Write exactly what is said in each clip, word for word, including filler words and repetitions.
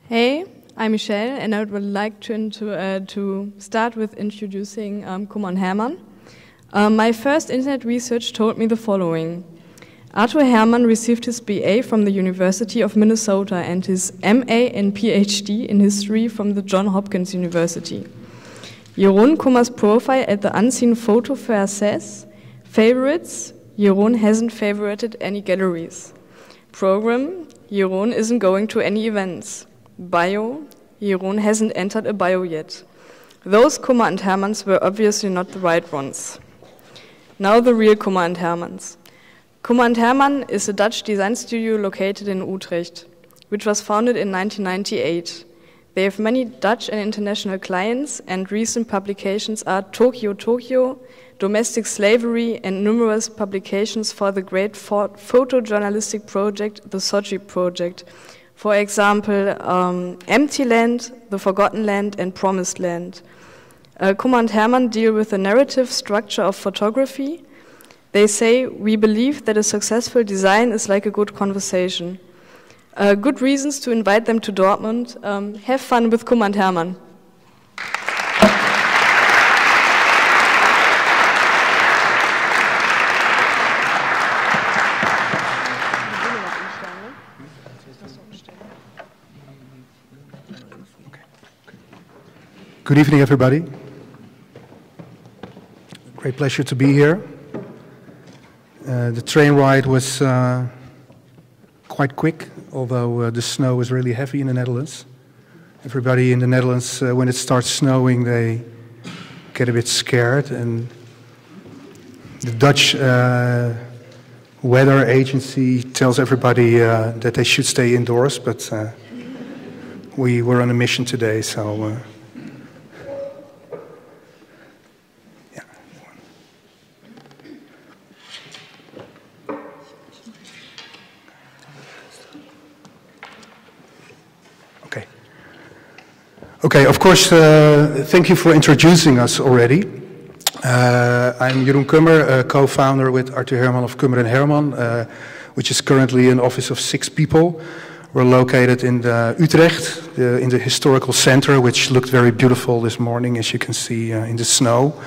Hey, I'm Michelle, and I would like to, into, uh, to start with introducing um, Kummer Hermann. Um, my first internet research told me the following. Arthur Hermann received his B A from the University of Minnesota and his M A and P H D in history from the Johns Hopkins University. Jeroen Kummer's profile at the Unseen Photo Fair says, favorites, Jeroen hasn't favorited any galleries. Program, Jeroen isn't going to any events. Bio, Jeroen hasn't entered a bio yet. Those Kummer and Hermanns were obviously not the right ones. Now the real Kummer and Hermanns. Kummer and Hermann is a Dutch design studio located in Utrecht, which was founded in nineteen ninety-eight. They have many Dutch and international clients, and recent publications are Tokyo Tokyo, Domestic Slavery, and numerous publications for the great photojournalistic project, the Sochi Project. For example, um, Empty Land, The Forgotten Land, and Promised Land. Uh, Kummer and Hermann deal with the narrative structure of photography. They say, we believe that a successful design is like a good conversation. Uh, good reasons to invite them to Dortmund. Um, have fun with Kummer and Hermann. Good evening, everybody. Great pleasure to be here. Uh, the train ride was uh, quite quick, although uh, the snow was really heavy in the Netherlands. Everybody in the Netherlands, uh, when it starts snowing, they get a bit scared. And the Dutch uh, weather agency tells everybody uh, that they should stay indoors, but uh, we were on a mission today, so... Uh, Okay, of course, uh, thank you for introducing us already. Uh, I'm Jeroen Kummer, uh, co-founder with Arthur Hermann of Kummer and Hermann, uh, which is currently an office of six people. We're located in the Utrecht, the, in the historical center, which looked very beautiful this morning, as you can see uh, in the snow.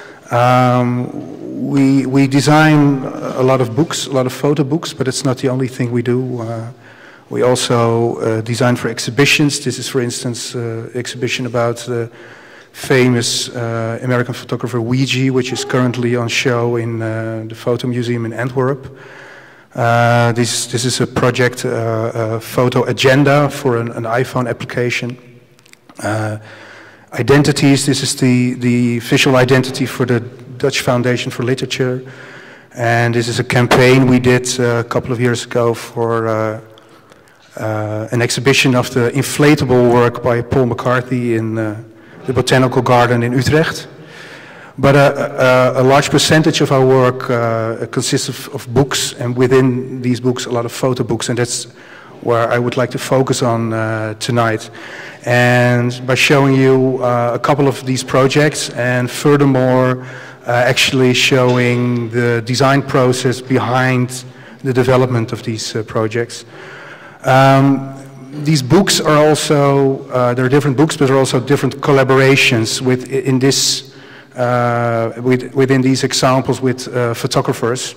Um, we, we design a lot of books, a lot of photo books, but it's not the only thing we do. Uh, We also uh, design for exhibitions. This is, for instance, an uh, exhibition about the famous uh, American photographer Weegee, which is currently on show in uh, the Photo Museum in Antwerp. Uh, this, this is a project, uh, a photo agenda for an, an iPhone application. Uh, identities, this is the, the visual identity for the Dutch Foundation for Literature. And this is a campaign we did uh, a couple of years ago for uh, Uh, an exhibition of the inflatable work by Paul McCarthy in uh, the Botanical Garden in Utrecht. But uh, uh, a large percentage of our work uh, consists of, of books, and within these books a lot of photo books, and that's where I would like to focus on uh, tonight. And by showing you uh, a couple of these projects, and furthermore uh, actually showing the design process behind the development of these uh, projects. Um, these books are also, uh, there are different books, but there are also different collaborations with, in this, uh, with, within these examples with uh, photographers.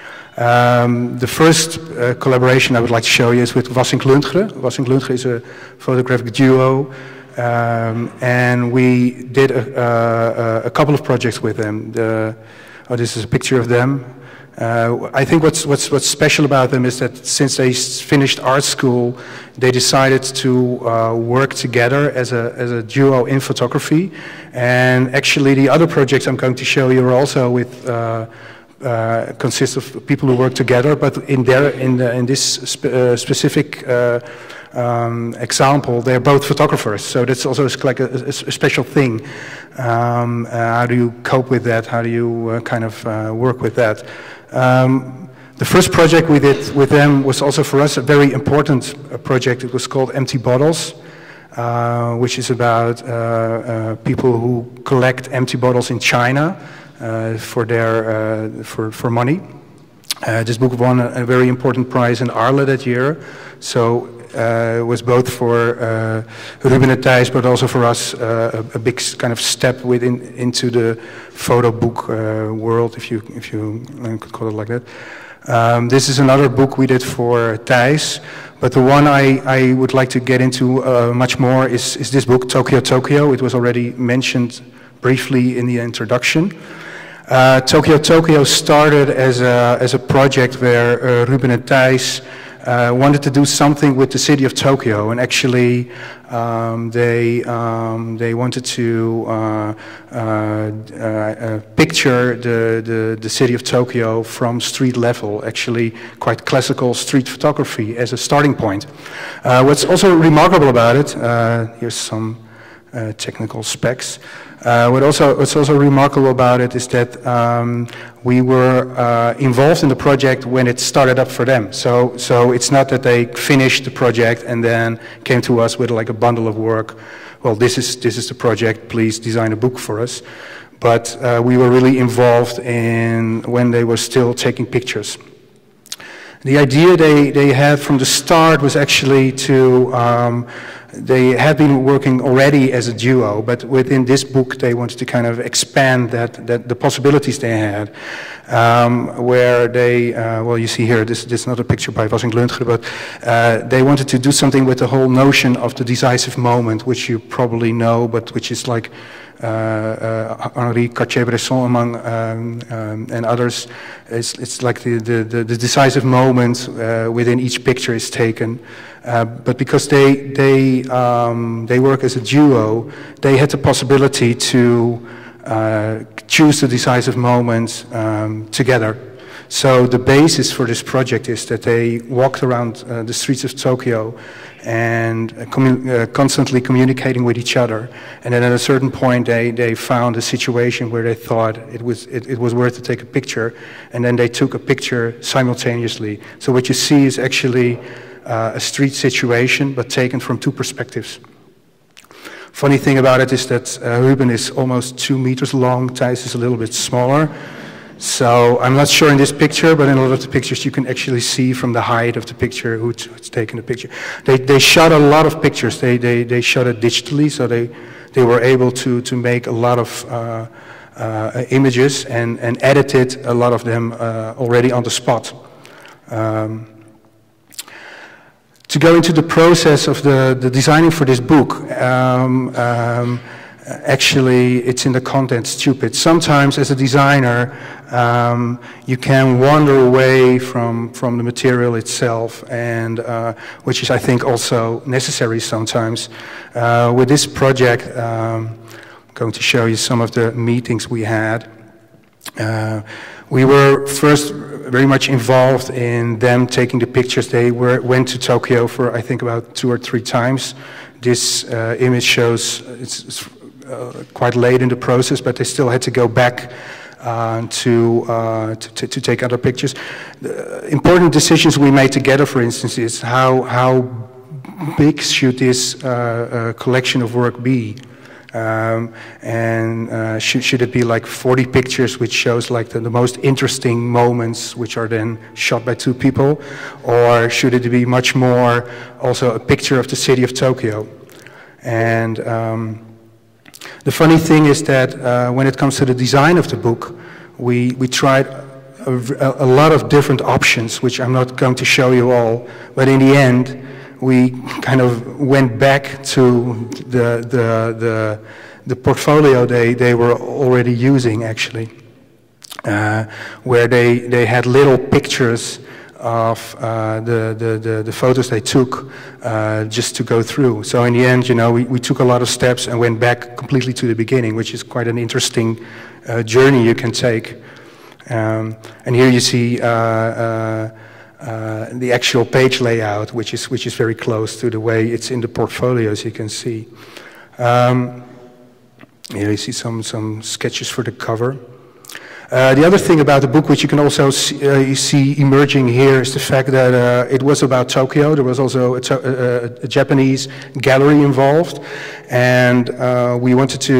Um, the first uh, collaboration I would like to show you is with Wassink Lundgren. Wassink Lundgren is a photographic duo, um, and we did a, a, a couple of projects with them. The, oh, this is a picture of them. Uh, I think what's, what's, what's special about them is that since they finished art school, they decided to uh, work together as a, as a duo in photography. And actually the other projects I'm going to show you are also with, uh, uh, consist of people who work together, but in, their, in, the, in this spe uh, specific uh, um, example, they're both photographers. So that's also like a, a, a special thing. Um, uh, how do you cope with that? How do you uh, kind of uh, work with that? Um, the first project we did with them was also for us a very important uh, project. It was called Empty Bottles, uh, which is about uh, uh, people who collect empty bottles in China uh, for their uh, for for money. Uh, this book won a, a very important prize in Arles that year. So uh, was both for uh, Ruben and Thijs, but also for us uh, a, a big kind of step within into the photo book uh, world, if you if you could call it like that. Um, this is another book we did for Thijs, but the one I, I would like to get into uh, much more is, is this book, Tokyo Tokyo. It was already mentioned briefly in the introduction. Uh, Tokyo Tokyo started as a, as a project where uh, Ruben and Thijs uh, wanted to do something with the city of Tokyo, and actually um, they, um, they wanted to uh, uh, uh, picture the, the, the city of Tokyo from street level, actually quite classical street photography as a starting point. Uh, what's also remarkable about it, uh, here's some uh, technical specs. Uh, what also, what's also remarkable about it is that um, we were uh, involved in the project when it started up for them. So, so it's not that they finished the project and then came to us with like a bundle of work. Well, this is this is the project. Please design a book for us. But uh, we were really involved in when they were still taking pictures. The idea they they had from the start was actually to. Um, They had been working already as a duo, but within this book they wanted to kind of expand that, that the possibilities they had, um, where they, uh, well, you see here, this, this is not a picture by Wassink Lundgren, but uh, they wanted to do something with the whole notion of the decisive moment, which you probably know, but which is like uh, uh, Henri Cartier-Bresson among um, um, and others. It's, it's like the, the, the, the decisive moment uh, within each picture is taken. Uh, but because they they um, they work as a duo, they had the possibility to uh, choose the decisive moments um, together. So the basis for this project is that they walked around uh, the streets of Tokyo and uh, commu uh, constantly communicating with each other. And then at a certain point, they they found a situation where they thought it was it, it was worth to take a picture, and then they took a picture simultaneously. So what you see is actually Uh, a street situation, but taken from two perspectives. Funny thing about it is that uh, Ruben is almost two meters long, Thijs is a little bit smaller. So I'm not sure in this picture, but in a lot of the pictures you can actually see from the height of the picture who's, who's taken the picture. They, they shot a lot of pictures, they, they, they shot it digitally, so they, they were able to, to make a lot of uh, uh, images and, and edited a lot of them uh, already on the spot. Um, To go into the process of the, the designing for this book, um, um, actually it's in the content stupid. Sometimes as a designer, um, you can wander away from, from the material itself, and uh, which is I think also necessary sometimes. Uh, with this project, um, I'm going to show you some of the meetings we had. Uh, we were first very much involved in them taking the pictures. They were, went to Tokyo for I think about two or three times. This uh, image shows it's, it's uh, quite late in the process, but they still had to go back uh, to, uh, to, to take other pictures. The important decisions we made together, for instance, is how, how big should this uh, uh, collection of work be? Um, and uh, should, should it be like forty pictures, which shows like the, the most interesting moments, which are then shot by two people, or should it be much more also a picture of the city of Tokyo? And um, the funny thing is that uh, when it comes to the design of the book, we, we tried a, a lot of different options, which I'm not going to show you all, but in the end, we kind of went back to the, the, the, the portfolio they, they were already using, actually, uh, where they, they had little pictures of uh, the, the, the, the photos they took uh, just to go through. So in the end, you know, we, we took a lot of steps and went back completely to the beginning, which is quite an interesting uh, journey you can take. Um, and here you see uh, uh, Uh, the actual page layout, which is which is very close to the way it's in the portfolio, as you can see. Um, here you see some some sketches for the cover. Uh, the other thing about the book, which you can also see, uh, you see emerging here, is the fact that uh, it was about Tokyo. There was also a, to a, a Japanese gallery involved, and uh, we wanted to.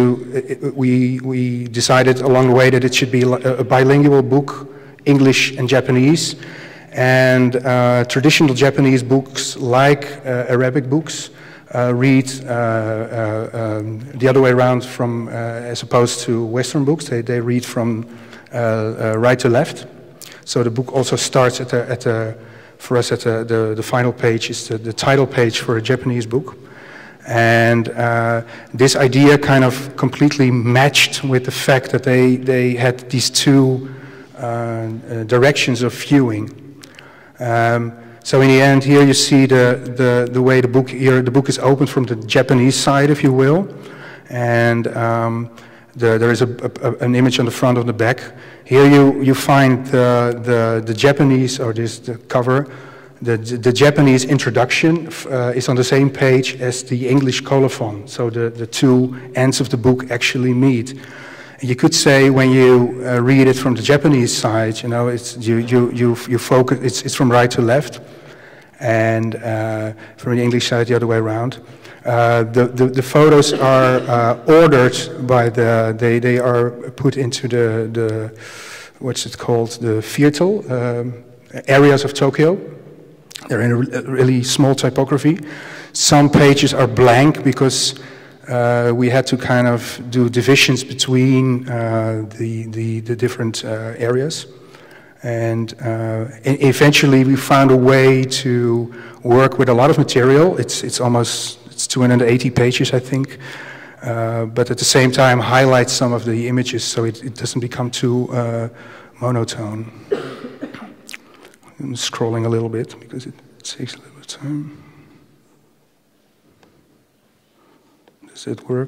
We we decided along the way that it should be a bilingual book, English and Japanese. And uh, traditional Japanese books, like uh, Arabic books, uh, read uh, uh, um, the other way around from, uh, as opposed to Western books. They, they read from uh, uh, right to left. So the book also starts at the, at the for us at the, the, the final page is the, the title page for a Japanese book. And uh, this idea kind of completely matched with the fact that they, they had these two uh, uh, directions of viewing. Um, so in the end, here you see the, the, the way the book, here the book is opened from the Japanese side, if you will. And um, the, there is a, a, an image on the front of the back. Here you, you find the, the, the Japanese, or this the cover, the, the Japanese introduction uh, is on the same page as the English colophon. So the, the two ends of the book actually meet. And you could say when you uh, read it from the Japanese side, you know, it's, you, you, you, you focus, it's, it's from right to left, and uh, from the English side the other way around. Uh, the, the, the photos are uh, ordered by the, they, they are put into the, the what's it called, the Viertel um, areas of Tokyo. They're in a, re a really small typography. Some pages are blank because uh, we had to kind of do divisions between uh, the, the, the different uh, areas. And uh, eventually we found a way to work with a lot of material. It's, it's almost It's two hundred eighty pages, I think, uh, but at the same time highlights some of the images so it, it doesn't become too uh, monotone. I'm scrolling a little bit because it takes a little bit of time. Does it work?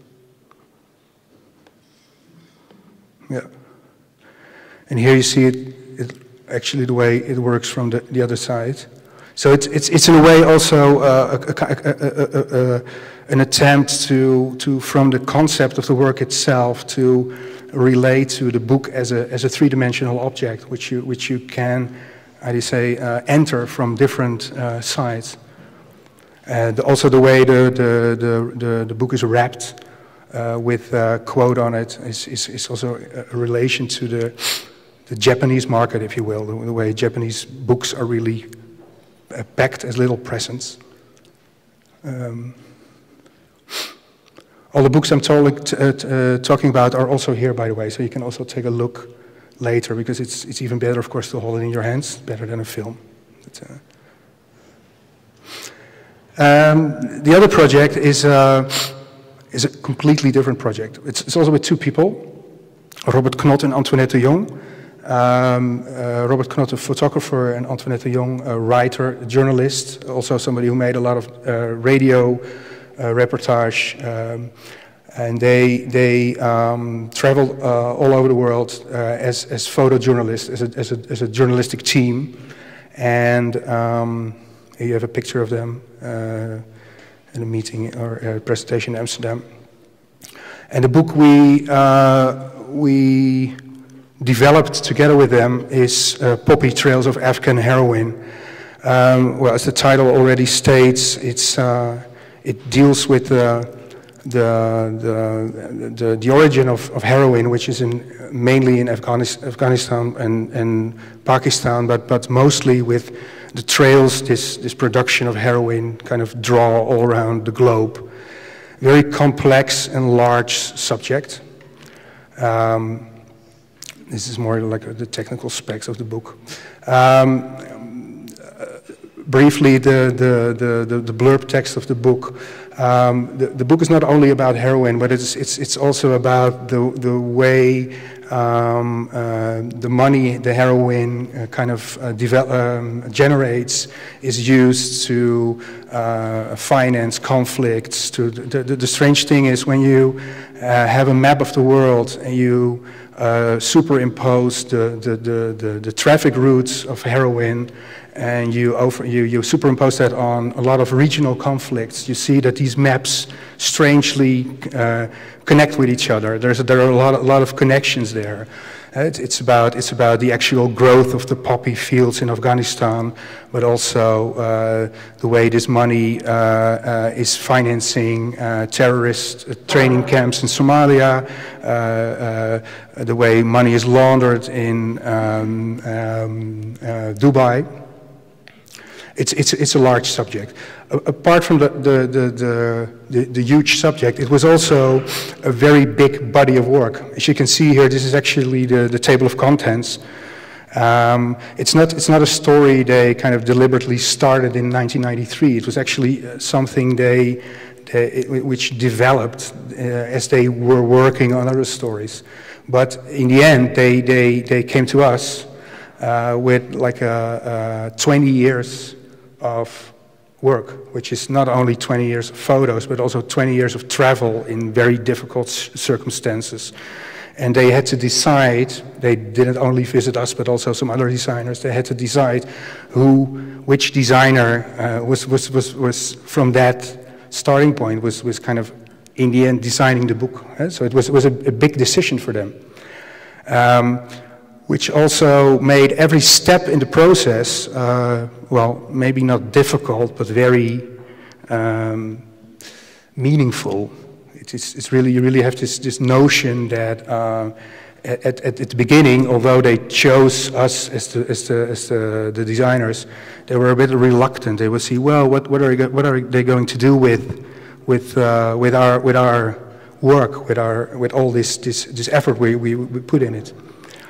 Yeah. And here you see it, it actually the way it works from the, the other side. So it's, it's, it's in a way also uh, a, a, a, a, a, an attempt to, to, from the concept of the work itself, to relate to the book as a, as a three-dimensional object, which you, which you can, how do you say, uh, enter from different uh, sides. And also the way the, the, the, the, the book is wrapped uh, with a quote on it is, is, is also a relation to the, the Japanese market, if you will, the, the way Japanese books are really Uh, packed as little presents. Um, all the books I'm t uh, t uh, talking about are also here, by the way, so you can also take a look later, because it's, it's even better, of course, to hold it in your hands, better than a film. But, uh, um, the other project is, uh, is a completely different project. It's, it's also with two people, Robert Knot and Antoinette de Jong. Um, uh, Robert Knot, a photographer, and Antoinette de Jong, a writer, a journalist, also somebody who made a lot of uh, radio uh, reportage. Um, and they, they um, traveled uh, all over the world uh, as, as photojournalists, as a, as, a, as a journalistic team. And um, here you have a picture of them uh, in a meeting or a presentation in Amsterdam. And the book we, uh, we developed together with them is uh, Poppy Trails of Afghan Heroin. Um, well, as the title already states, it's, uh, it deals with uh, the, the, the, the origin of, of heroin, which is in, mainly in Afghanis Afghanistan and, and Pakistan, but, but mostly with the trails this, this production of heroin kind of draw all around the globe. Very complex and large subject. Um, This is more like the technical specs of the book. Um, uh, briefly, the, the, the, the blurb text of the book. Um, the, the book is not only about heroin, but it's, it's, it's also about the, the way um, uh, the money the heroin uh, kind of uh, develop, um, generates is used to uh, finance conflicts. To the, the, the strange thing is when you uh, have a map of the world and you Uh, superimpose the, the, the, the, the traffic routes of heroin, and you, over, you, you superimpose that on a lot of regional conflicts, you see that these maps strangely uh, connect with each other. There's a, there are a lot, a lot of connections there. Uh, it's, it's about it's about the actual growth of the poppy fields in Afghanistan, but also uh, the way this money uh, uh, is financing uh, terrorist uh, training camps in Somalia, uh, uh, the way money is laundered in um, um, uh, Dubai. It's, it's, it's a large subject. A apart from the, the, the, the, the, the huge subject, it was also a very big body of work. As you can see here, this is actually the, the table of contents. Um, it's, not, it's not a story they kind of deliberately started in nineteen ninety-three. It was actually something they, they which developed uh, as they were working on other stories. But in the end, they, they, they came to us uh, with like a, a twenty years of work, which is not only twenty years of photos, but also twenty years of travel in very difficult circumstances. And they had to decide, they didn't only visit us, but also some other designers, they had to decide who, which designer uh, was, was, was, was from that starting point, was, was kind of, in the end, designing the book. So it was, it was a, a big decision for them. Um, which also made every step in the process, uh, well, maybe not difficult, but very um, meaningful. It's, it's really, you really have this, this notion that uh, at, at, at the beginning, although they chose us as the, as the, as the, the designers, they were a bit reluctant. They would see, well, what, what, are, what are they going to do with, with, uh, with, our, with our work, with, our, with all this, this, this effort we, we, we put in it.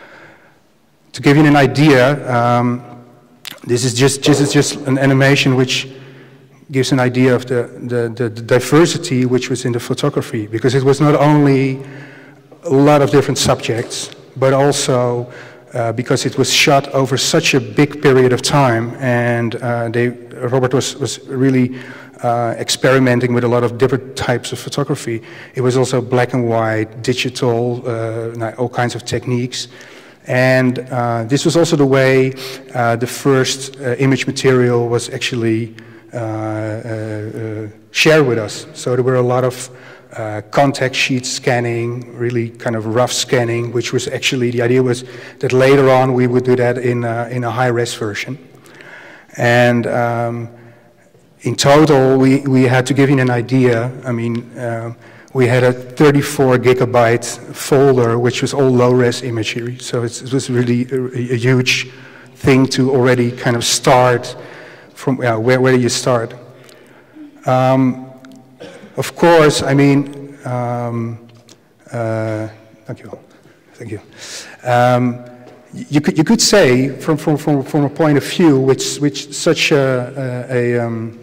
To give you an idea, um, this is just, this is just an animation which gives an idea of the, the, the, the diversity which was in the photography, because it was not only a lot of different subjects, but also uh, because it was shot over such a big period of time, and uh, they, Robert was, was really uh, experimenting with a lot of different types of photography. It was also black and white, digital, uh, all kinds of techniques. And uh, this was also the way uh, the first uh, image material was actually uh, uh, uh, shared with us. So there were a lot of uh, contact sheet scanning, really kind of rough scanning, which was actually, the idea was that later on we would do that in a, in a high-res version. And um, in total, we, we had to give you an idea. I mean, uh, we had a thirty-four gigabyte folder, which was all low-res imagery. So it's, it was really a, a huge thing to already kind of start from, yeah, where, where do you start? Um, of course, I mean, um, uh, thank you, thank you. Um, you could, you could say, from, from, from, from a point of view, which, which such a, a, a um,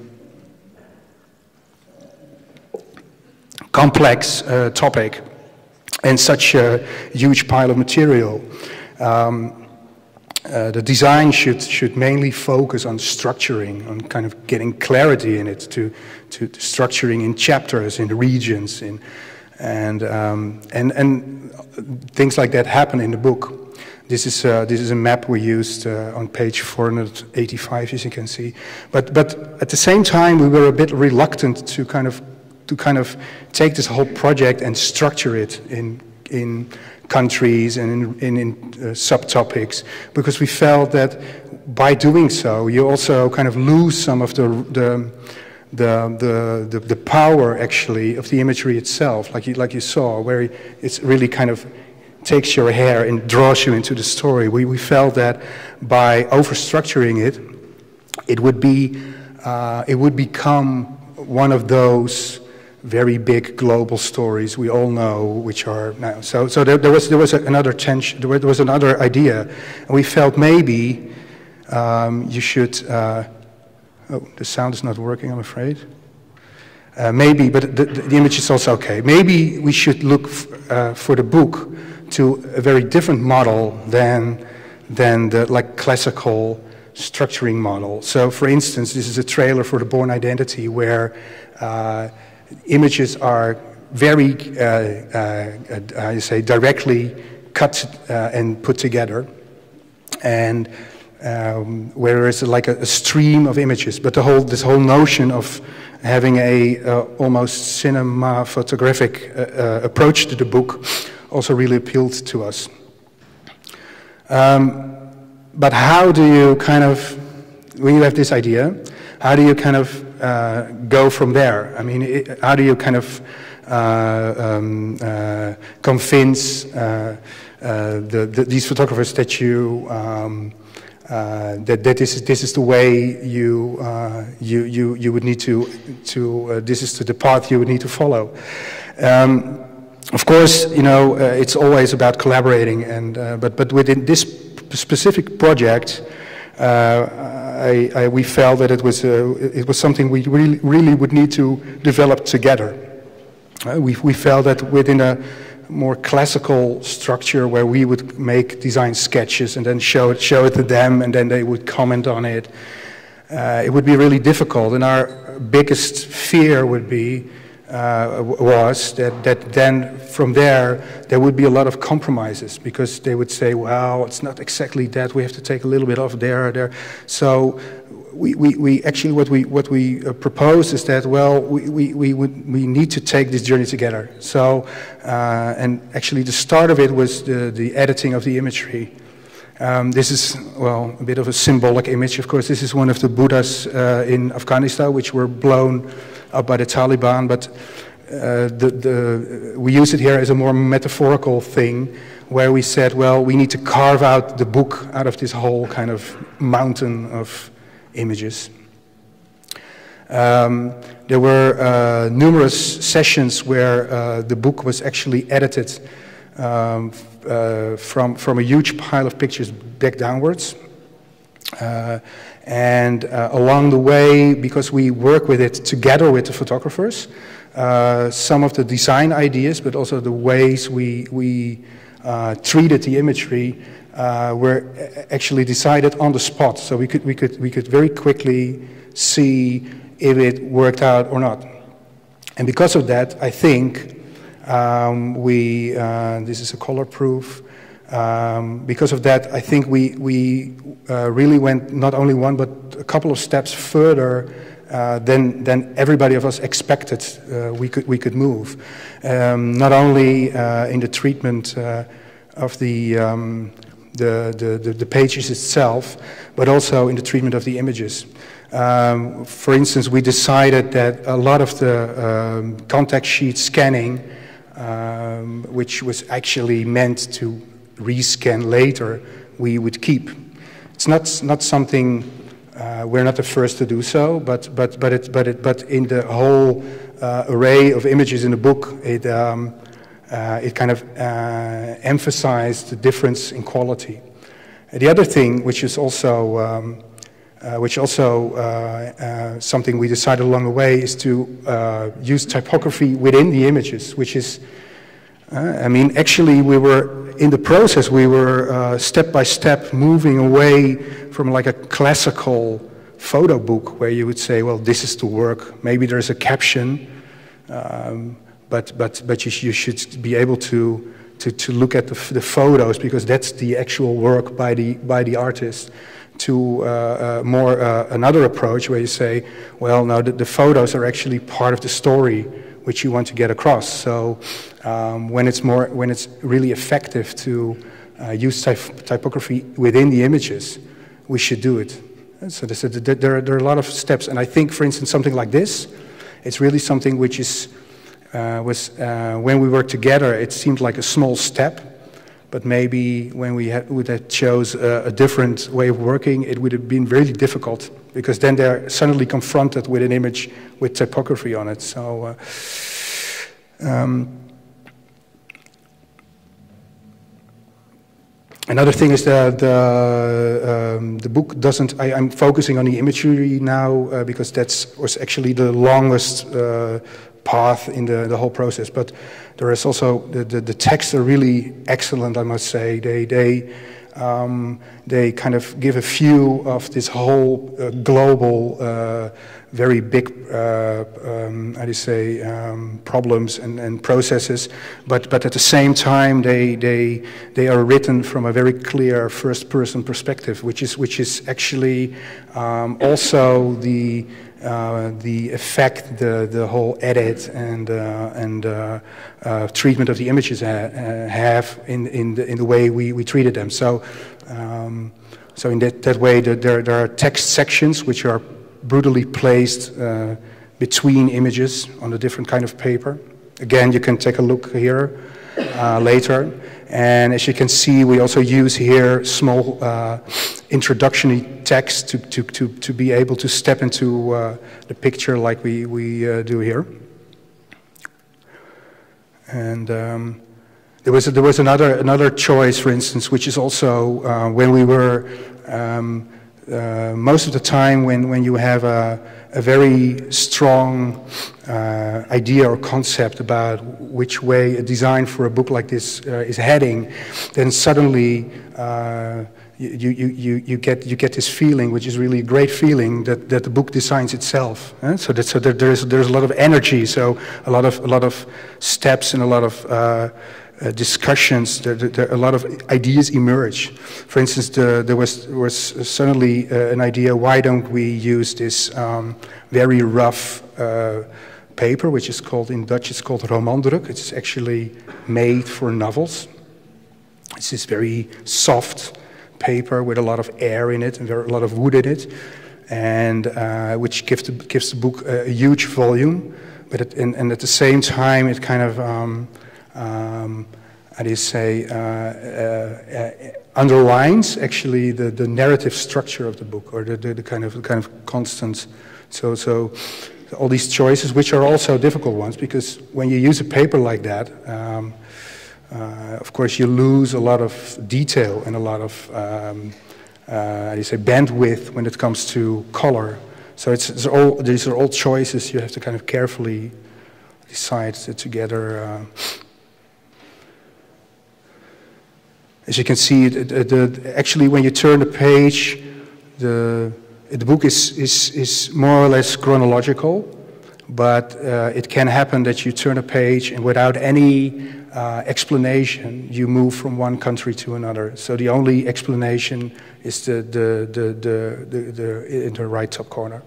complex uh, topic and such a huge pile of material. Um, uh, the design should, should mainly focus on structuring, on kind of getting clarity in it, to, to, to structuring in chapters, in regions, in, and, um, and, and things like that happen in the book. This is, uh, this is a map we used uh, on page four hundred eighty-five, as you can see. But, but at the same time, we were a bit reluctant to kind of to kind of take this whole project and structure it in, in countries and in, in, in uh, subtopics, because we felt that by doing so, you also kind of lose some of the, the, the, the, the, the power, actually, of the imagery itself, like you, like you saw, where it's really kind of takes your hair and draws you into the story. We, we felt that by overstructuring it, it would be, uh, it would become one of those very big global stories we all know, which are now. So, so there, there was there was another tension. There was another idea, and we felt maybe um, you should. Uh, oh, the sound is not working, I'm afraid. Uh, maybe, but the, the image is also okay. Maybe we should look f uh, for the book to a very different model than than the like classical structuring model. So, for instance, this is a trailer for The Bourne Identity, where uh, images are very, uh, uh, uh, I say, directly cut uh, and put together, and um, where there is like a, a stream of images. But the whole, this whole notion of having a uh, almost cinema photographic uh, uh, approach to the book also really appealed to us. Um, but how do you kind of, when you have this idea, how do you kind of uh, go from there? I mean, it, how do you kind of uh, um, uh, convince uh, uh, the, the, these photographers that you um, uh, that that this is this is the way you uh, you you you would need to to uh, this is the path you would need to follow? Um, of course, you know uh, it's always about collaborating, and uh, but but within this specific project. Uh, I, I, we felt that it was, uh, it was something we really, really would need to develop together. Uh, we, we felt that within a more classical structure where we would make design sketches and then show it, show it to them and then they would comment on it, uh, it would be really difficult. And our biggest fear would be, uh, was that, that then from there, there would be a lot of compromises because they would say, well, it's not exactly that, we have to take a little bit off there or there. So we, we, we actually, what we, what we uh, propose is that, well, we, we, we, would, we need to take this journey together. So, uh, and actually the start of it was the, the editing of the imagery. Um, this is, well, a bit of a symbolic image, of course. This is one of the Buddhas uh, in Afghanistan, which were blown up by the Taliban, but uh, the, the, we use it here as a more metaphorical thing, where we said, well, we need to carve out the book out of this whole kind of mountain of images. Um, there were uh, numerous sessions where uh, the book was actually edited um, uh, from, from a huge pile of pictures back downwards. Uh, and uh, along the way, because we work with it together with the photographers, uh, some of the design ideas, but also the ways we, we uh, treated the imagery uh, were actually decided on the spot. So we could, we could, we could very quickly see if it worked out or not. And because of that, I think um, we, uh, this is a color proof, Um, because of that, I think we, we uh, really went not only one, but a couple of steps further uh, than, than everybody of us expected uh, we, could, we could move. Um, not only uh, in the treatment uh, of the, um, the, the, the pages itself, but also in the treatment of the images. Um, for instance, we decided that a lot of the um, contact sheet scanning, um, which was actually meant to rescan later, we would keep. It's not not something uh, we're not the first to do so, but but but it but it but in the whole uh, array of images in the book, it um, uh, it kind of uh, emphasized the difference in quality. And the other thing, which is also um, uh, which also uh, uh, something we decided along the way, is to uh, use typography within the images, which is. Uh, I mean, actually, we were, in the process, we were uh, step by step moving away from like a classical photo book where you would say, well, this is the work. Maybe there's a caption, um, but, but, but you, you should be able to, to, to look at the, the photos because that's the actual work by the, by the artist. To uh, uh, more uh, another approach where you say, well, no, the, the photos are actually part of the story which you want to get across. So um, when it's more, when it's really effective to uh, use typ typography within the images, we should do it. And so there, there, there are a lot of steps, and I think, for instance, something like this, it's really something which is uh, was uh, when we worked together, it seemed like a small step, but maybe when we had, would have chose a, a different way of working, it would have been really difficult. Because then they're suddenly confronted with an image with typography on it. So, uh, um, another thing is that the, um, the book doesn't. I, I'm focusing on the imagery now uh, because that was actually the longest uh, path in the, the whole process. But there is also the, the, the texts are really excellent, I must say. They they. Um, they kind of give a view of this whole uh, global, uh, very big, uh, um, how do you say, um, problems and, and processes. But but at the same time, they they they are written from a very clear first-person perspective, which is which is actually um, also the uh, the effect, the the whole edit and uh, and uh, uh, treatment of the images ha uh, have in in the in the way we we treated them. So um, so in that that way, the, there there are text sections which are brutally placed uh, between images on a different kind of paper. Again, you can take a look here uh, later. And as you can see, we also use here small uh, introductory text to, to, to, to be able to step into uh, the picture like we, we uh, do here. And um, there was, a, there was another, another choice, for instance, which is also uh, when we were, um, uh, most of the time when, when you have a, a very strong uh, idea or concept about which way a design for a book like this uh, is heading, then suddenly uh, you, you, you, you, get, you get this feeling, which is really a great feeling, that, that the book designs itself. Eh? So, that, so that there's, there's a lot of energy, so a lot of, a lot of steps and a lot of uh, Uh, discussions, there, there, a lot of ideas emerge. For instance, the, there was, was suddenly uh, an idea, why don't we use this um, very rough uh, paper, which is called, in Dutch, it's called romandruk. It's actually made for novels. It's this very soft paper with a lot of air in it and there, a lot of wood in it, and uh, which gives the, gives the book a, a huge volume, but it, and, and at the same time it kind of um, Um, how do you say, uh, uh, uh, underlines actually the, the narrative structure of the book, or the, the, the kind of the kind of constant. So, so all these choices, which are also difficult ones, because when you use a paper like that, um, uh, of course you lose a lot of detail and a lot of, um, uh, how do you say, bandwidth when it comes to color. So it's, it's all, these are all choices you have to kind of carefully decide together. Uh, As you can see, the, the, actually when you turn the page, the, the book is, is, is more or less chronological, but uh, it can happen that you turn a page and without any uh, explanation, you move from one country to another. So the only explanation is the, the, the, the, the, the, in the right top corner.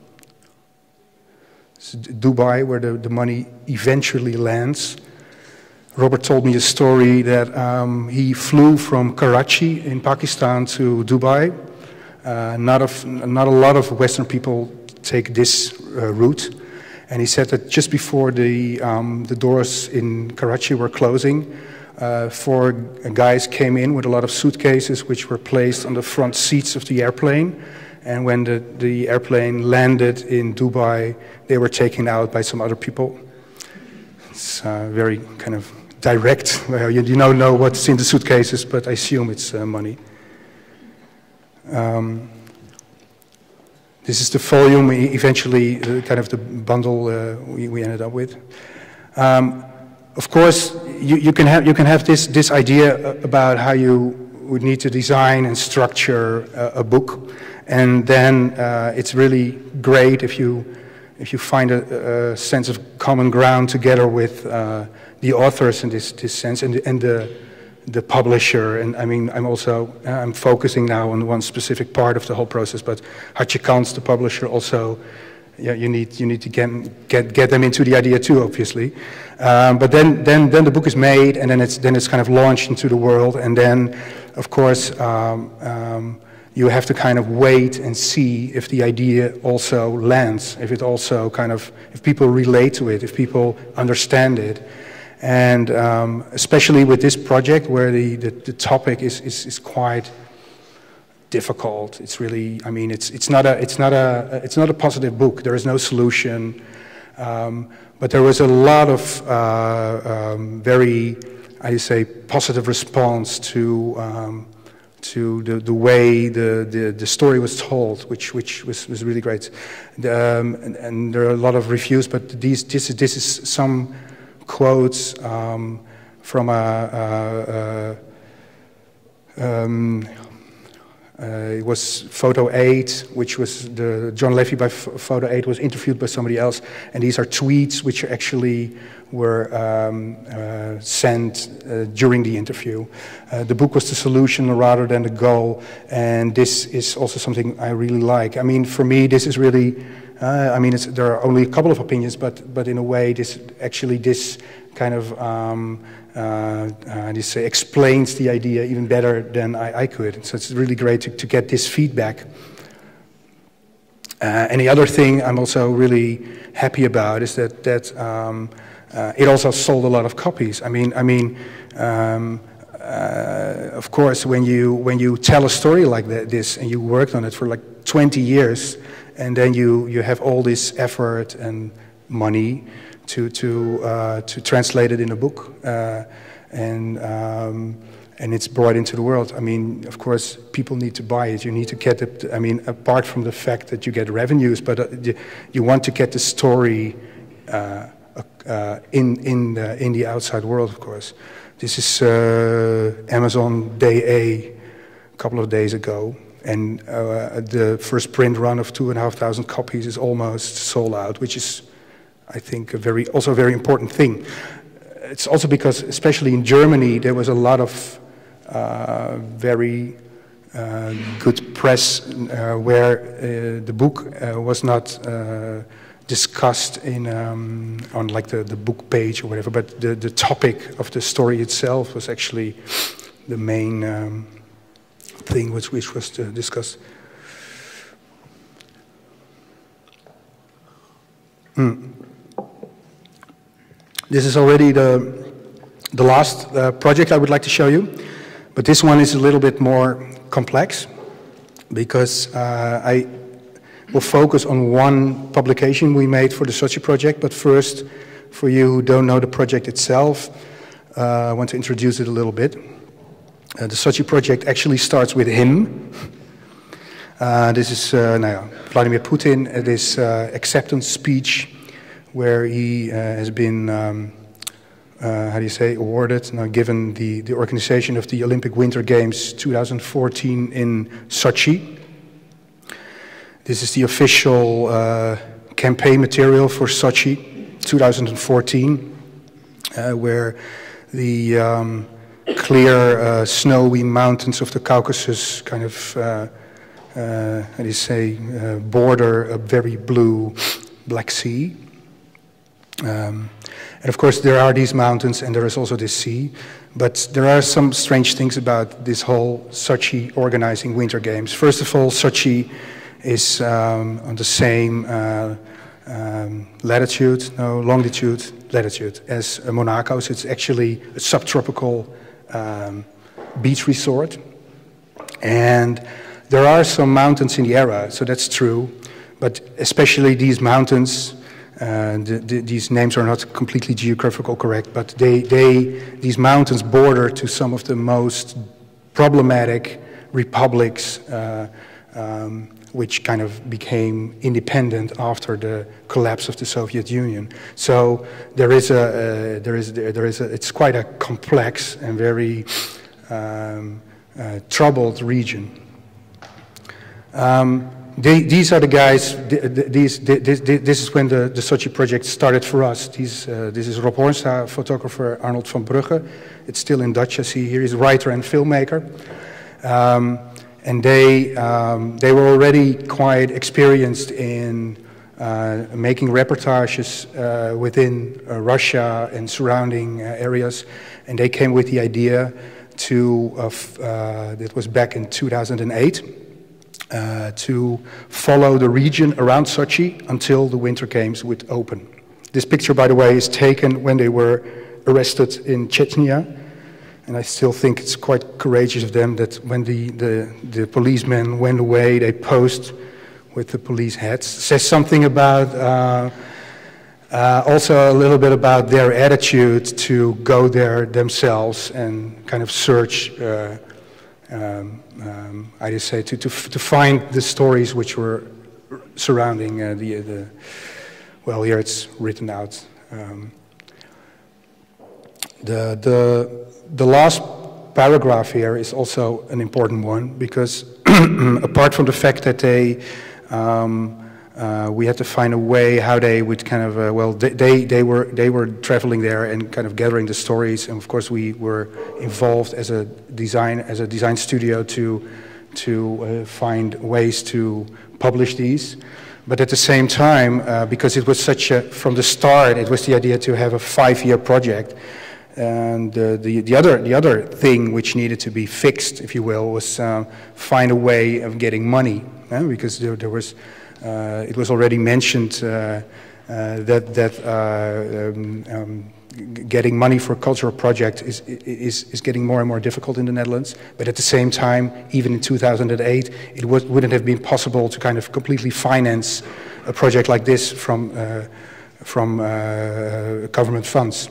It's Dubai, where the, the money eventually lands. Robert told me a story that um, he flew from Karachi in Pakistan to Dubai. Uh, not, of, not a lot of Western people take this uh, route. And he said that just before the, um, the doors in Karachi were closing, uh, four guys came in with a lot of suitcases which were placed on the front seats of the airplane. And when the, the airplane landed in Dubai, they were taken out by some other people. It's uh, very kind of direct. Well, you, you don't know what's in the suitcases, but I assume it's uh, money. Um, this is the volume, we eventually, uh, kind of the bundle uh, we, we ended up with. Um, of course, you, you can have, you can have this, this idea about how you would need to design and structure a, a book, and then uh, it's really great if you if you find a, a sense of common ground together with uh, the authors in this, this sense, and, and the, the publisher. And I mean, I'm also, I'm focusing now on one specific part of the whole process, but Hartje-Kans, the publisher, also, yeah, you need, you need to get, get, get them into the idea too, obviously. Um, but then, then, then the book is made, and then it's, then it's kind of launched into the world, and then, of course, um, um, you have to kind of wait and see if the idea also lands, if it also kind of, if people relate to it, if people understand it. And um, especially with this project where the, the, the topic is, is, is quite difficult. It's really, I mean, it's, it's, not a, it's, not a, it's not a positive book. There is no solution. Um, but there was a lot of uh, um, very, I say, positive response to um, to the, the way the, the, the story was told, which, which was, was really great. Um, and, and there are a lot of reviews, but these, this, this is some quotes um, from a, a, a um, uh, it was Photo eight, which was the John Levy by Photo eight was interviewed by somebody else, and these are tweets which actually were um, uh, sent uh, during the interview. Uh, the book was the solution rather than the goal, and this is also something I really like. I mean, for me, this is really Uh, I mean, it's, there are only a couple of opinions, but but in a way, this actually this kind of um, uh, uh, this uh, explains the idea even better than I, I could. So it's really great to, to get this feedback. Uh, and the other thing I'm also really happy about is that that um, uh, it also sold a lot of copies. I mean, I mean. Um, Uh, of course, when you when you tell a story like that, this and you worked on it for like twenty years, and then you you have all this effort and money to to uh, to translate it in a book, uh, and um, and it's brought into the world. I mean, of course, people need to buy it. You need to get it. I mean, apart from the fact that you get revenues, but uh, you, you want to get the story uh, uh, in in the, in the outside world, of course. This is uh, Amazon Day A, a couple of days ago, and uh, the first print run of two and a half thousand copies is almost sold out, which is, I think, a very also a very important thing. It's also because, especially in Germany, there was a lot of uh, very uh, good press uh, where uh, the book uh, was not Uh, discussed in um, on like the, the book page or whatever, but the, the topic of the story itself was actually the main um, thing which, which was to discuss. Mm. This is already the, the last uh, project I would like to show you, but this one is a little bit more complex because uh, I We'll focus on one publication we made for the Sochi project, but first, for you who don't know the project itself, uh, I want to introduce it a little bit. Uh, the Sochi project actually starts with him. Uh, this is uh, nou, Vladimir Putin, at his uh, acceptance speech, where he uh, has been, um, uh, how do you say, awarded, now given the, the organization of the Olympic Winter Games two thousand fourteen in Sochi. This is the official uh, campaign material for Sochi two thousand fourteen, uh, where the um, clear uh, snowy mountains of the Caucasus kind of, uh, uh, how do you say, uh, border a very blue Black Sea. Um, and of course there are these mountains and there is also this sea, but there are some strange things about this whole Sochi organizing Winter Games. First of all, Sochi is um, on the same uh, um, latitude, no, longitude, latitude as uh, Monaco, so it's actually a subtropical um, beach resort. And there are some mountains in the area, so that's true, but especially these mountains, uh, the, the, these names are not completely geographical correct, but they, they, these mountains border to some of the most problematic republics uh, um, which kind of became independent after the collapse of the Soviet Union. So there is a, uh, there is, there is a, it's quite a complex and very um, uh, troubled region. Um, they, these are the guys, these, this, this is when the, the Sochi project started for us. These, uh, this is Rob Hornstra, photographer Arnold van Brugge. It's still in Dutch, I see here. He's a writer and filmmaker. Um, And they, um, they were already quite experienced in uh, making reportages uh, within uh, Russia and surrounding uh, areas. And they came with the idea to, of, uh, that was back in two thousand eight, uh, to follow the region around Sochi until the Winter Games would open. This picture, by the way, is taken when they were arrested in Chechnya. And I still think it's quite courageous of them that when the, the, the policemen went away, they posed with the police hats. It says something about, uh, uh, also a little bit about their attitude to go there themselves and kind of search, uh, um, um, I just say, to, to, to find the stories which were surrounding uh, the, the, well, here it's written out. Um, the, the, The last paragraph here is also an important one because apart from the fact that they, um, uh, we had to find a way how they would kind of, uh, well, they, they, they, were, they were traveling there and kind of gathering the stories, and of course we were involved as a design, as a design studio to, to uh, find ways to publish these. But at the same time, uh, because it was such a, from the start, it was the idea to have a five-year project. And uh, the, the, other, the other thing which needed to be fixed, if you will, was uh, find a way of getting money. Uh, because there, there was, uh, it was already mentioned uh, uh, that, that uh, um, um, getting money for a cultural project is, is, is getting more and more difficult in the Netherlands. But at the same time, even in two thousand eight, it was, wouldn't have been possible to kind of completely finance a project like this from, uh, from uh, government funds.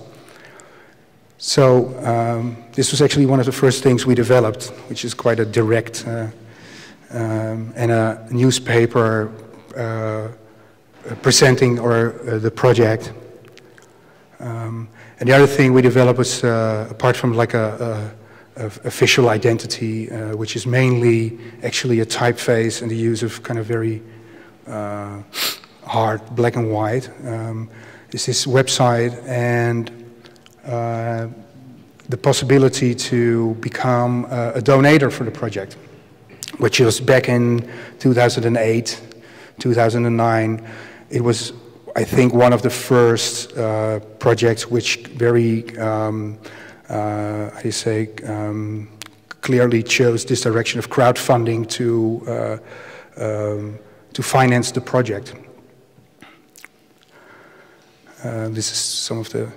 So um, this was actually one of the first things we developed, which is quite a direct uh, um, and a newspaper uh, presenting or uh, the project. Um, and the other thing we developed was, uh, apart from like a, a, a official identity, uh, which is mainly actually a typeface and the use of kind of very uh, hard black and white, um, is this website and uh, the possibility to become a, a donator for the project, which was back in two thousand eight, two thousand nine. It was, I think, one of the first uh, projects which very, um, uh, how do you say, um, clearly chose this direction of crowdfunding to uh, um, to finance the project. Uh, this is some of the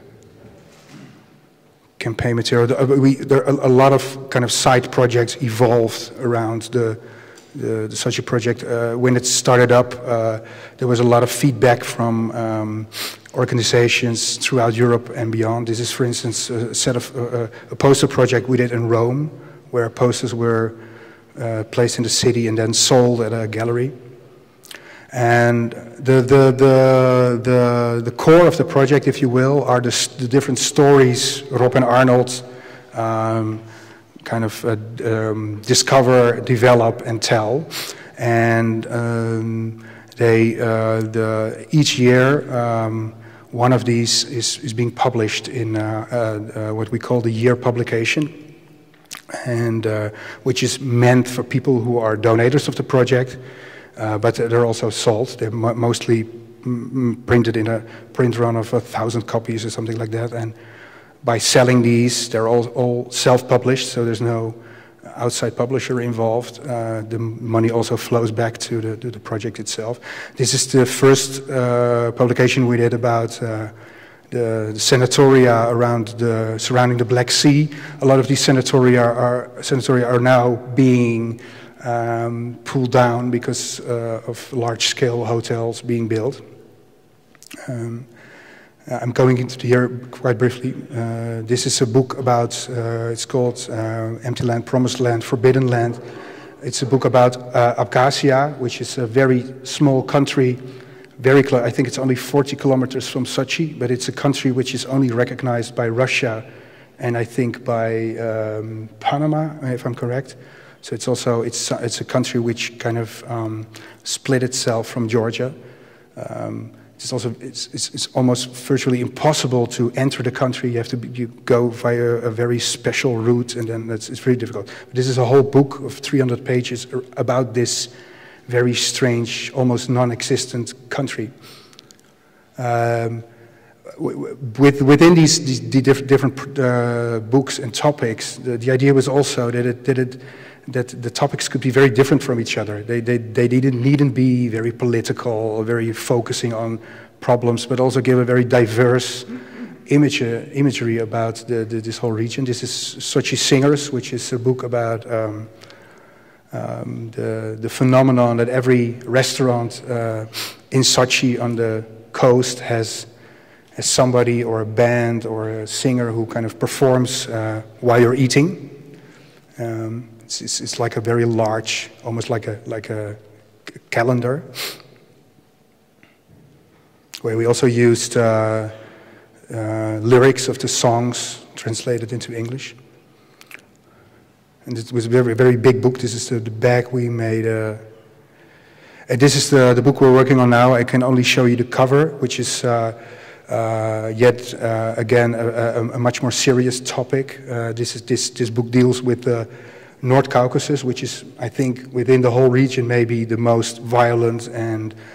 campaign material. We, there are a lot of kind of side projects evolved around the. The, the such a project. Uh, when it started up, uh, there was a lot of feedback from um, organizations throughout Europe and beyond. This is, for instance, a set of uh, a poster project we did in Rome, where posters were uh, placed in the city and then sold at a gallery. And the the the the, the core of the project, if you will, are the, the different stories Rob and Arnold Um, kind of uh, um, discover, develop, and tell, and um, they uh, the each year um, one of these is is being published in uh, uh, uh, what we call the year publication, and uh, which is meant for people who are donators of the project, uh, but they're also sold. They're mo mostly m printed in a print run of a thousand copies or something like that, and by selling these, they're all, all self-published, so there's no outside publisher involved. Uh, the money also flows back to the, to the project itself. This is the first uh, publication we did about uh, the, the sanatoria around the surrounding the Black Sea. A lot of these sanatoria are sanatoria are now being um, pulled down because uh, of large-scale hotels being built. Um, Uh, I'm going into here quite briefly. Uh, this is a book about, uh, it's called uh, Empty Land, Promised Land, Forbidden Land. It's a book about uh, Abkhazia, which is a very small country, very close. I think it's only forty kilometers from Sochi, but it's a country which is only recognized by Russia and I think by um, Panama, if I'm correct. So it's also, it's, it's a country which kind of um, split itself from Georgia. Um, It's also it's, it's, it's almost virtually impossible to enter the country. You have to be, you go via a very special route, and then it's, it's very difficult. But this is a whole book of three hundred pages about this very strange, almost non-existent country. Um, with, within these, these the diff different uh, books and topics, the, the idea was also that it, that it that the topics could be very different from each other. They, they, they didn't, needn't be very political or very focusing on problems, but also give a very diverse image, uh, imagery about the, the, this whole region. This is Sochi Singers, which is a book about um, um, the, the phenomenon that every restaurant uh, in Sochi on the coast has, has somebody or a band or a singer who kind of performs uh, while you're eating. Um, It's, it's like a very large, almost like a, like a calendar, where we also used uh, uh, lyrics of the songs translated into English. And it was a very, very big book. This is the, the bag we made. Uh, and this is the, the book we're working on now. I can only show you the cover, which is uh, uh, yet uh, again a, a, a much more serious topic. Uh, this, is, this, this book deals with the North Caucasus, which is, I think, within the whole region, maybe the most violent and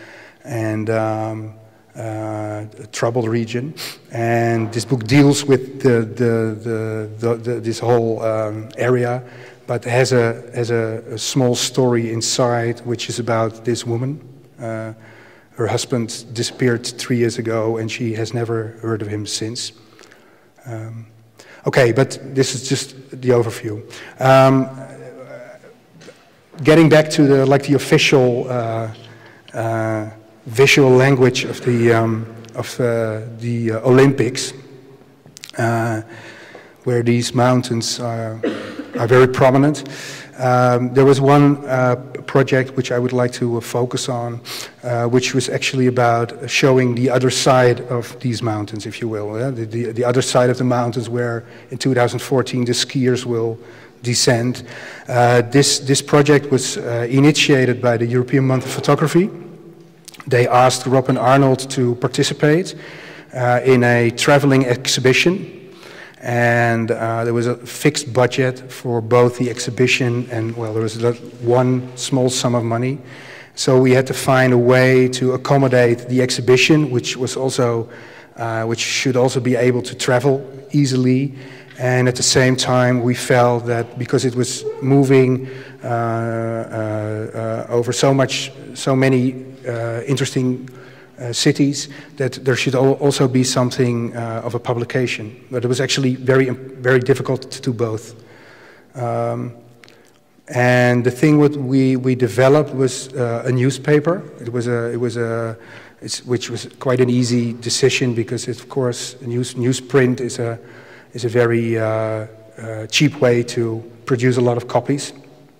and um, uh, a troubled region. And this book deals with the, the, the, the, the, this whole um, area, but has a, has a, a small story inside, which is about this woman. Uh, her husband disappeared three years ago, and she has never heard of him since. Um, okay, but this is just the overview. Um, getting back to the like the official uh, uh, visual language of the um, of uh, the uh, Olympics, uh, where these mountains are, are very prominent. Um, there was one uh, project which I would like to uh, focus on, uh, which was actually about showing the other side of these mountains, if you will, yeah? the, the, the other side of the mountains where in two thousand fourteen the skiers will descend. Uh, this, this project was uh, initiated by the European Month of Photography. They asked Rob and Arnold to participate uh, in a traveling exhibition. And uh, there was a fixed budget for both the exhibition and, well, there was one small sum of money. So we had to find a way to accommodate the exhibition, which was also, uh, which should also be able to travel easily. And at the same time, we felt that because it was moving uh, uh, uh, over so much, so many uh, interesting Uh, cities, that there should al also be something uh, of a publication. But it was actually very, very difficult to do both. Um, and the thing what we we developed was uh, a newspaper. It was a it was a it's, which was quite an easy decision because it, of course news newsprint is a is a very uh, uh, cheap way to produce a lot of copies.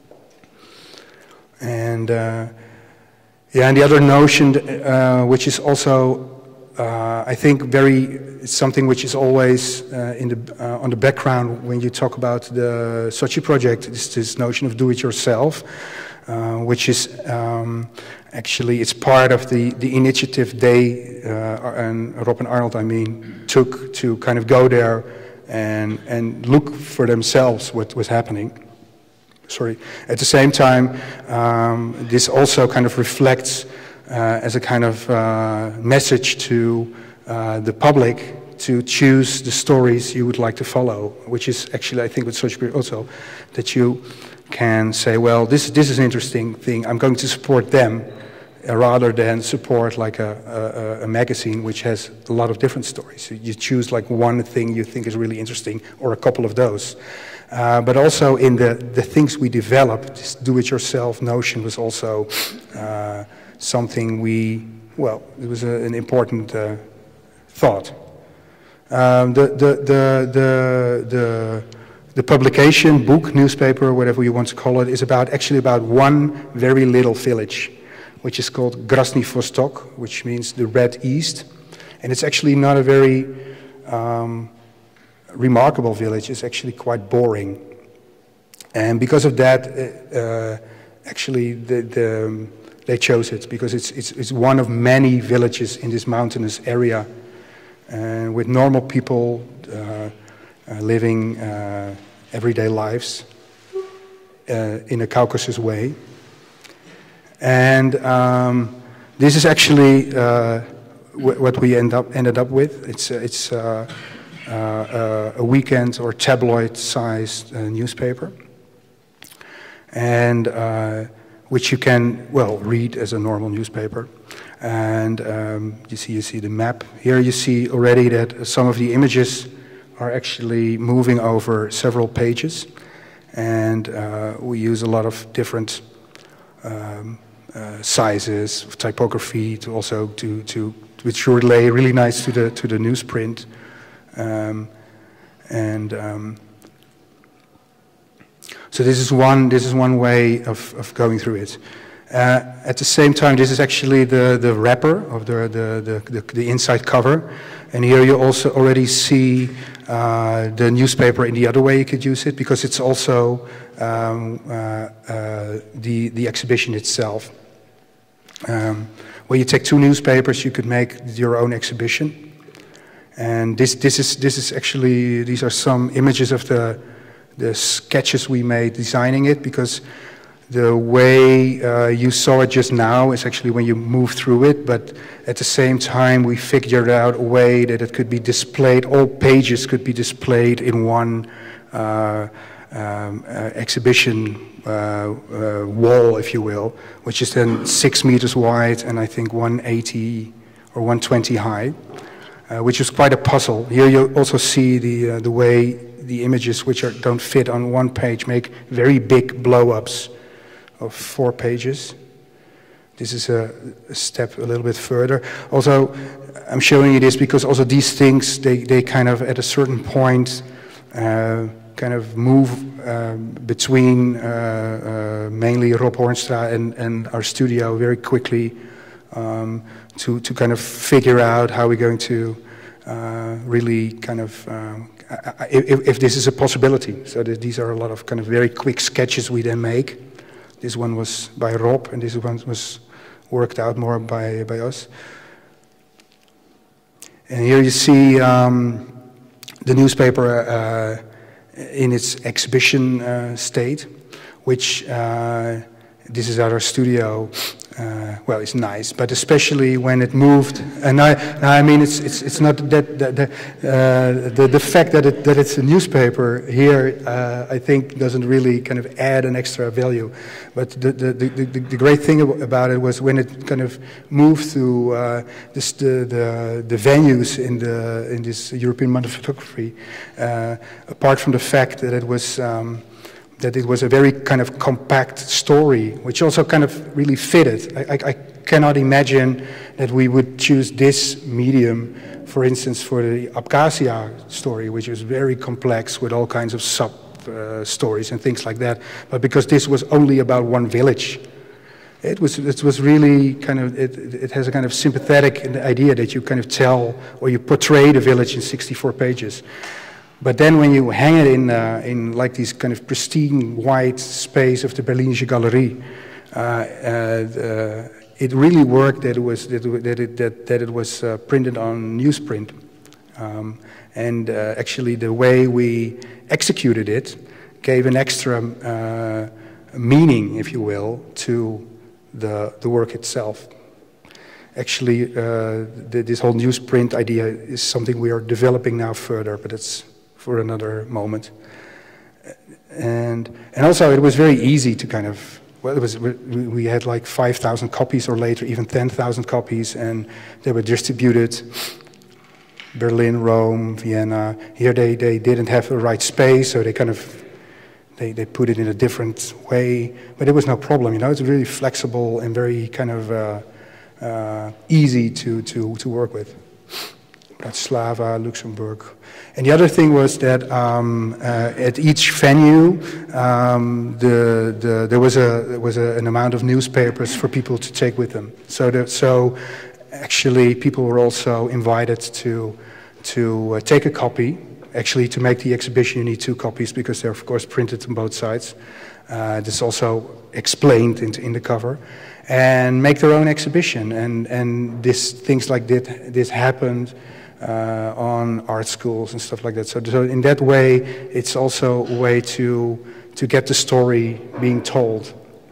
And uh, Yeah, and the other notion, uh, which is also, uh, I think, very something which is always uh, in the uh, on the background when you talk about the Sochi project, is this notion of do-it-yourself, uh, which is um, actually it's part of the the initiative they uh, and Rob and Arnold, I mean, took to kind of go there and and look for themselves what was happening. Sorry. At the same time, um, this also kind of reflects uh, as a kind of uh, message to uh, the public to choose the stories you would like to follow, which is actually, I think, with Sochi also, that you can say, well, this this is an interesting thing. I'm going to support them, uh, rather than support like a, a, a magazine which has a lot of different stories. So you choose like one thing you think is really interesting, or a couple of those. Uh, but also in the, the things we developed, this do-it-yourself notion was also uh, something we, well, it was a, an important uh, thought. Um, the, the, the, the, the, the publication, book, newspaper, whatever you want to call it, is about actually about one very little village, which is called Krasny Vostok, which means the Red East. And it's actually not a very um, remarkable village. Is actually quite boring, and because of that, uh, actually, the, the, um, they chose it because it's it's it's one of many villages in this mountainous area, and uh, with normal people uh, uh, living uh, everyday lives uh, in a Caucasus way, and um, this is actually uh, w what we end up ended up with. It's uh, it's. Uh, Uh, uh, a weekend or tabloid-sized uh, newspaper, and uh, which you can, well, read as a normal newspaper. And um, you see, you see the map here. You see already that some of the images are actually moving over several pages, and uh, we use a lot of different um, uh, sizes of typography to also to to which relay really nice to the to the newsprint. Um, and um, so this is one this is one way of, of going through it. Uh, at the same time, this is actually the the wrapper of the the the, the, the inside cover, and here you also already see uh, the newspaper in the other way you could use it, because it's also um, uh, uh, the the exhibition itself. Um, when you take two newspapers, you could make your own exhibition. And this, this is this is actually these are some images of the the sketches we made designing it, because the way uh, you saw it just now is actually when you move through it, but at the same time we figured out a way that it could be displayed, all pages could be displayed in one uh, um, uh, exhibition uh, uh, wall, if you will, which is then six meters wide and I think one eighty or one twenty high, uh, which is quite a puzzle. Here you also see the, uh, the way the images which are, don't fit on one page make very big blow-ups of four pages. This is a, a step a little bit further. Also, I'm showing you this because also these things, they, they kind of at a certain point uh, kind of move uh, between uh, uh, mainly Rob Hornstra and, and our studio very quickly um, to, to kind of figure out how we're going to uh, really kind of, um, if, if this is a possibility. So that these are a lot of kind of very quick sketches we then make. This one was by Rob, and this one was worked out more by, by us. And here you see um, the newspaper uh, in its exhibition uh, state, which, uh, this is at our studio. Uh, well, it's nice, but especially when it moved. And I, I mean, it's it's it's not that, that the, uh, the the fact that it that it's a newspaper here, uh, I think, doesn't really kind of add an extra value. But the the the, the, the great thing about it was when it kind of moved through uh, this, the the the venues in the in this European Month of Photography. Uh, apart from the fact that it was. Um, that it was a very kind of compact story, which also kind of really fitted. I, I, I cannot imagine that we would choose this medium, for instance, for the Abkhazia story, which is very complex with all kinds of sub uh, stories and things like that. But because this was only about one village, it was it was really kind of it, it has a kind of sympathetic idea that you kind of tell or you portray the village in sixty-four pages. But then when you hang it in, uh, in like this kind of pristine white space of the Berlinische Galerie, uh, uh, it really worked that it was, that it, that, that it was uh, printed on newsprint. Um, and uh, actually the way we executed it gave an extra uh, meaning, if you will, to the, the work itself. Actually, uh, the, this whole newsprint idea is something we are developing now further, but it's for another moment. And and also it was very easy to kind of, well, it was, we, we had like five thousand copies or later even ten thousand copies, and they were distributed Berlin, Rome, Vienna. Here they, they didn't have the right space, so they kind of, they, they put it in a different way, but it was no problem, you know, it's really flexible and very kind of uh, uh, easy to, to, to work with. Bratislava, Luxembourg. And the other thing was that um, uh, at each venue, um, the, the, there was, a, there was a, an amount of newspapers for people to take with them. So, that, so actually people were also invited to, to uh, take a copy. Actually, to make the exhibition, you need two copies because they're, of course, printed on both sides. Uh, this is also explained in, in the cover. And make their own exhibition. And, and this, things like that, this happened Uh, on art schools and stuff like that. So, so in that way, it's also a way to, to get the story being told.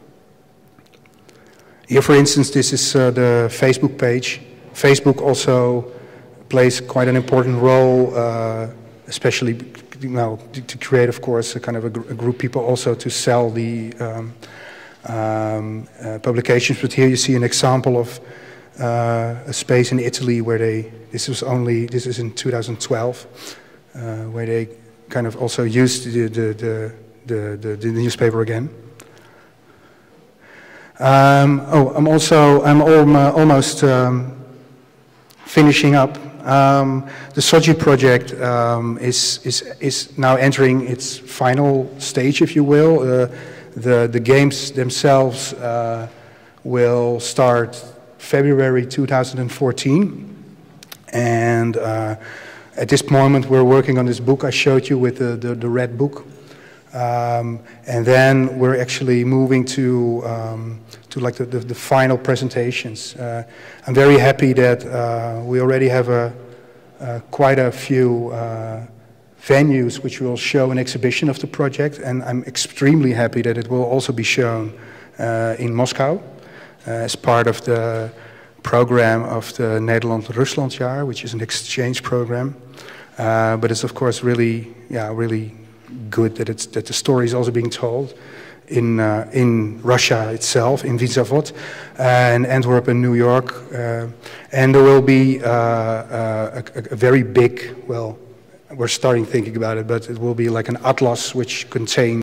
Here, for instance, this is uh, the Facebook page. Facebook also plays quite an important role, uh, especially you know, to, to create, of course, a kind of a, gr a group of people also to sell the um, um, uh, publications. But here you see an example of Uh, a space in Italy where they, this was only, this is in two thousand twelve, uh, where they kind of also used the, the, the, the, the, the newspaper again. Um, oh, I'm also, I'm al almost um, finishing up. Um, the Sochi project um, is, is, is now entering its final stage, if you will. Uh, the, the games themselves uh, will start February two thousand fourteen, and uh, at this moment we're working on this book I showed you with the, the, the red book, um, and then we're actually moving to um, to like the, the, the final presentations. Uh, I'm very happy that uh, we already have a, uh, quite a few uh, venues which will show an exhibition of the project, and I'm extremely happy that it will also be shown uh, in Moscow uh, as part of the program of the Nederland-Ruslandjaar, which is an exchange program. Uh, but it's of course really, yeah, really good that it's that the story is also being told in uh, in Russia itself, in Vizavod, uh, and Antwerp and New York, uh, and there will be uh, uh, a, a very big, well, we're starting thinking about it, but it will be like an atlas which contains